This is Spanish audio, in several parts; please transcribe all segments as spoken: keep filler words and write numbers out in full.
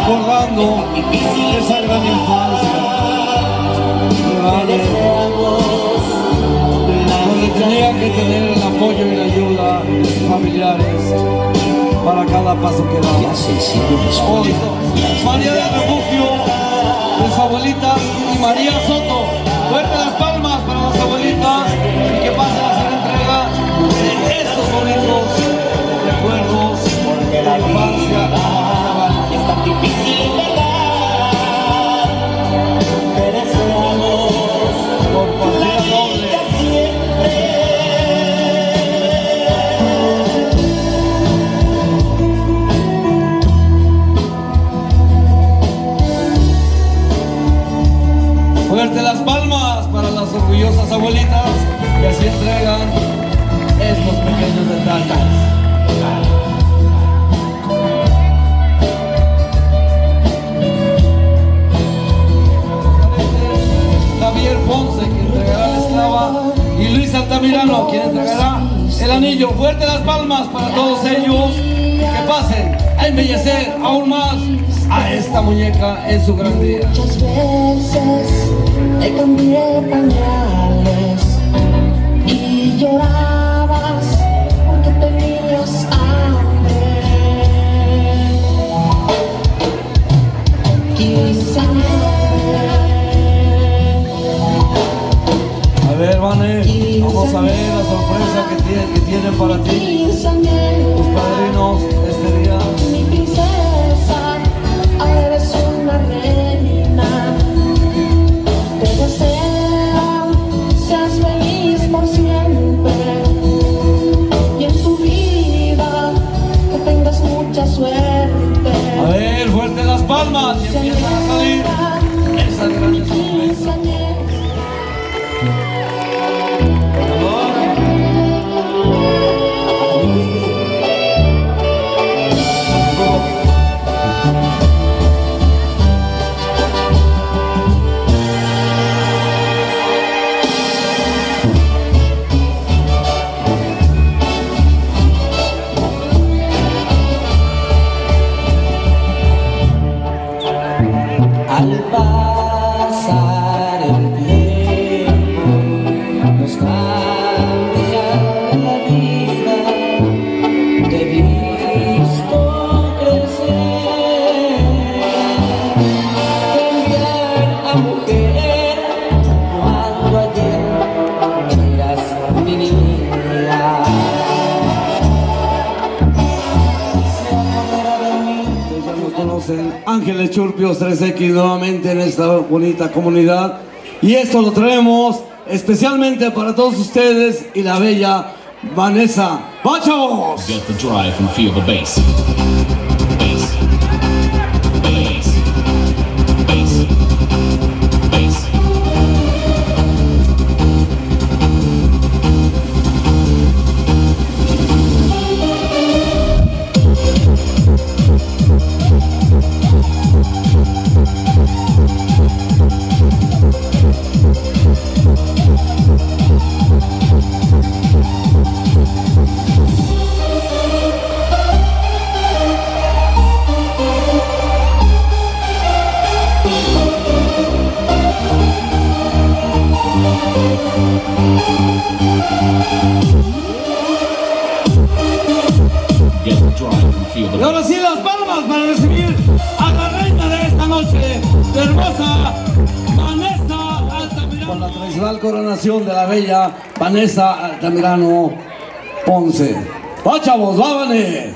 recordando esa gran infancia de Vane, donde tenía que tener el apoyo y la ayuda de sus familiares para cada paso que daba. Hoy, María del Refugio, de su abuelita, y María Soto. Fuerte las palmas para las abuelitas y que pasen a hacer entrega de estos bonitos recuerdos de la infancia. Es tan difícil negar que deseamos por partida doble. Fuerte las palmas para las orgullosas abuelitas que así entregan estos pequeños detalles. Javier Ponce, quien entregará la esclava, y Luis Altamirano, quien entregará el anillo. Fuerte las palmas para todos ellos, que pasen a embellecer aún más a esta muñeca en su gran día. Muchas veces te cambié pañales y llorabas porque tenías hambre. Quizá A ver, Vane, vamos a ver la sorpresa que, tiene, que tienen para ti tus padrinos este día. mi princesa, eres una reina. Te deseo seas feliz por siempre y en tu vida que tengas mucha suerte. A ver, fuerte las palmas y empiezan a salir esas grandes sorpresas. Al pasar el tiempo nos cambia la vida. Te he visto crecer, cambiar a mujer cuando ayer eras mi niña. Se apodera de mí. Ya nos conocen, Ángeles Churpios tres equis nuevamente en esta bonita comunidad, y esto lo traemos especialmente para todos ustedes y la bella Vanessa. ¡Vamos! Get the drive and feel the bass. Bass. Bass. Bass. Bass. Get the drive and feel the Y ahora sí, las palmas para recibir a la reina de esta noche, la hermosa Vanessa Altamirano. Con la tradicional coronación de la bella Vanessa Altamirano Ponce. ¡Va, chavos! ¡Va, Vané!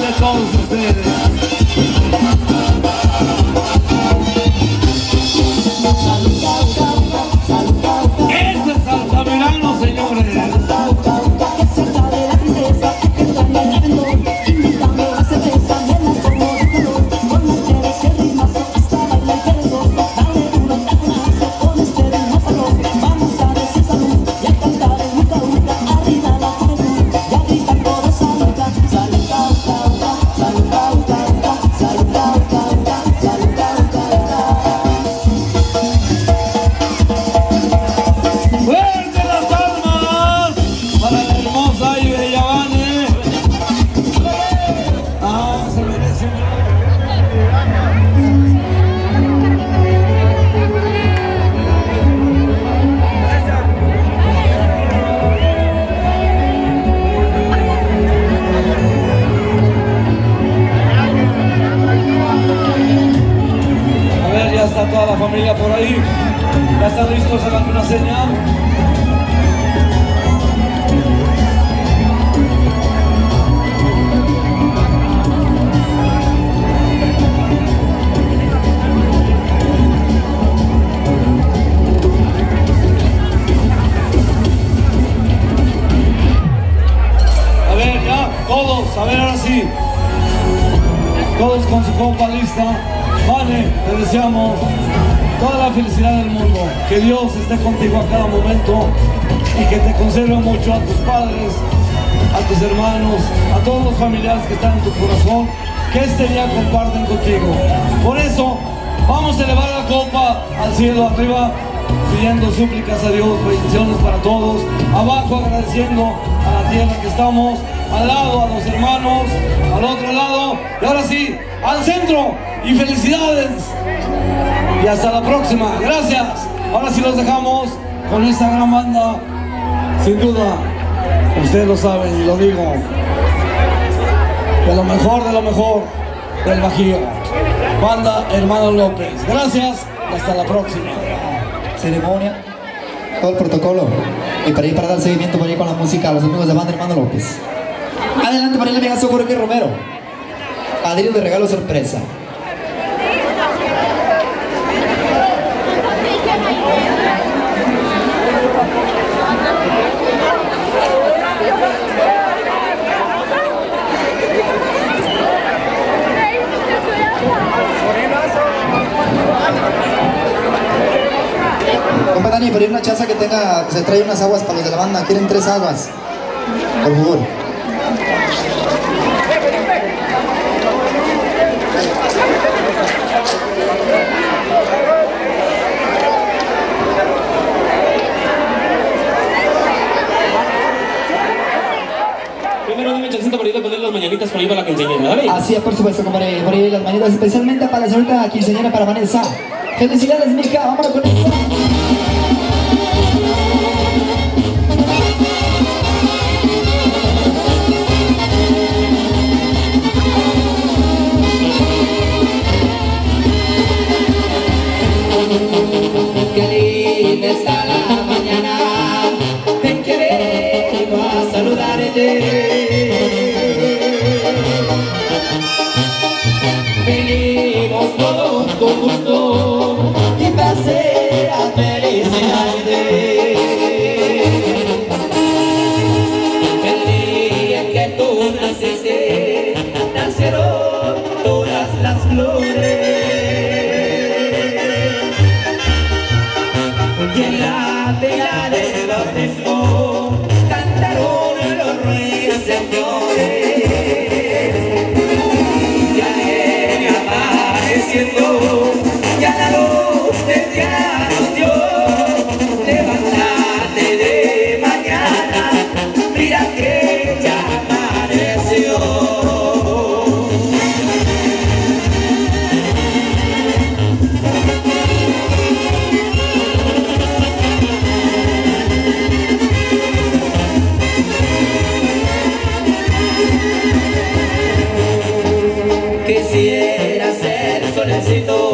de todos ustedes. Este es Altamirano, señores. Toda la familia por ahí, ya están listos, hagan una señal. A ver, ya, todos, a ver, ahora sí, todos con su compa lista. Vale, te deseamos toda la felicidad del mundo, que Dios esté contigo a cada momento y que te conserve mucho a tus padres, a tus hermanos, a todos los familiares que están en tu corazón, que este día comparten contigo. Por eso, vamos a elevar la copa al cielo arriba, pidiendo súplicas a Dios, bendiciones para todos, abajo agradeciendo a la tierra que estamos, al lado a los hermanos, al otro lado, y ahora sí, al centro. Y felicidades y hasta la próxima, gracias. Ahora sí los dejamos con esta gran banda, sin duda, ustedes lo saben y lo digo, de lo mejor de lo mejor del Bajío, banda Hermano López. Gracias y hasta la próxima. Ceremonia, todo el protocolo, y para ir para dar seguimiento por ahí con la música a los amigos de banda Hermano López. Adelante para el amigazo Jorge Romero, padrino de regalo sorpresa. Compa Dani, por ir una chaza que tenga, se trae unas aguas para los de la banda. Quieren tres aguas, por favor. Primero dime chancita por ir a poner las mañanitas por ahí para la quinceañera, ¿vale? Así es, por supuesto, compadre. Por ahí las mañanitas especialmente para la señorita quinceañera, para Vanessa. Felicidades, mija, vámonos con esto. Qué linda está la mañana en que vengo a saludarte. Venimos todos con gusto y placer a felicitarte. El día que tú naciste, nacieron todas las flores. Y en la tela del bautismo cantaron los reyes señores. Ya viene amaneciendo, ya la luz del día nos dio. Levántate de mañana, mira que ya amaneció. Quisiera ser solecito